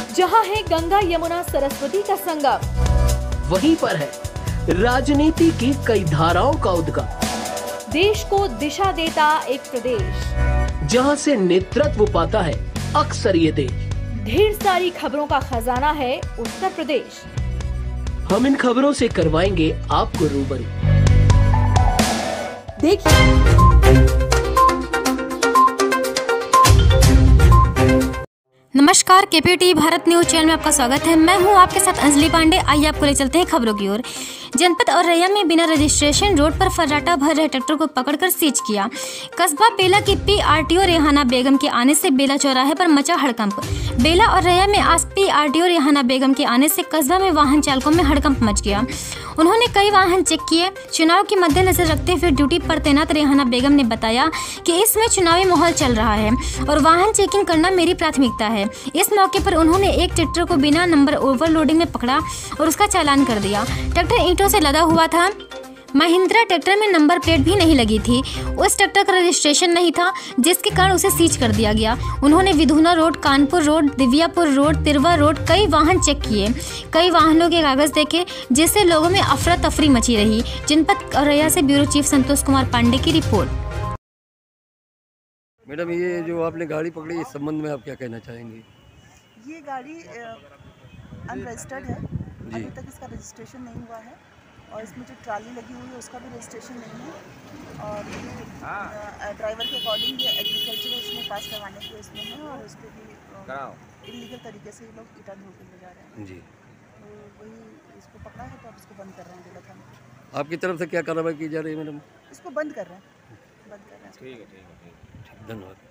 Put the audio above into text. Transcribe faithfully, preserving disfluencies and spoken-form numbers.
जहां है गंगा यमुना सरस्वती का संगम, वहीं पर है राजनीति की कई धाराओं का उद्गम। देश को दिशा देता एक प्रदेश, जहां से नेतृत्व पाता है अक्सर ये देश। ढेर सारी खबरों का खजाना है उत्तर प्रदेश। हम इन खबरों से करवाएंगे आपको रूबरू। देखिए। नमस्कार, केपीटी भारत न्यूज चैनल में आपका स्वागत है। मैं हूं आपके साथ अंजलि पांडे। आइए आपको ले चलते हैं खबरों की ओर। जनपद औरैया में बिना रजिस्ट्रेशन रोड पर फर्राटा भर रहे ट्रैक्टर को पकड़कर सीज किया। कस्बा बेला की पीआरटीओ रेहाना बेगम के आने से बेला चौराहे पर मचा हड़कंप। बेला औरैया में आज पीआरटीओ रेहाना बेगम के आने से कस्बा में वाहन चालकों में हड़कंप मच गया। उन्होंने कई वाहन चेक किए। चुनाव के मद्देनजर रखते हुए ड्यूटी पर तैनात रेहाना बेगम ने बताया कि इसमें चुनावी माहौल चल रहा है और वाहन चेकिंग करना मेरी प्राथमिकता है। इस मौके पर उन्होंने एक ट्रैक्टर को बिना नंबर ओवरलोडिंग में पकड़ा और उसका चालान कर दिया। ट्रैक्टर ईंटों से लदा हुआ था। महिंद्रा ट्रैक्टर में नंबर प्लेट भी नहीं लगी थी। उस ट्रैक्टर का रजिस्ट्रेशन नहीं था, जिसके कारण उसे सीज कर दिया गया। उन्होंने Bidhuna road, Kanpur road, Dibiyapur road, Tirwa road कई वाहन चेक किए। कई वाहनों के कागज देखे, जिससे लोगों में अफरा तफरी मची रही। जनपद औरैया से ब्यूरो चीफ संतोष कुमार पांडे की रिपोर्ट। मैडम, ये जो आपने गाड़ी पकड़ी, इस संबंध में आप क्या कहना चाहेंगे? ये गाड़ी अनरजिस्टर्ड है, अभी तक इसका रजिस्ट्रेशन नहीं हुआ है और इसमें जो ट्राली लगी हुई है उसका भी रजिस्ट्रेशन नहीं है और ये ड्राइवर के अकॉर्डिंग ये एग्रीकल्चर उसमें पास करवाने के उसमें है और उस पर भी इलीगल तरीके से ये लोग ईटा धो के ले जा रहे हैं जी। तो वही इसको पकड़ा है तो अब इसको बंद कर रहे हैं जिला थाना। आपकी तरफ से क्या कार्रवाई की जा रही है मैडम? इसको बंद कर रहे हैं, बंद कर रहे हैं। ठीक है, ठीक है, धन्यवाद।